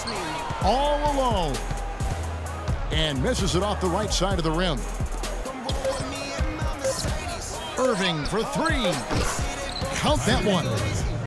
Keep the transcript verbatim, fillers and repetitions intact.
All alone. And misses it off the right side of the rim. Irving for three. Count that one.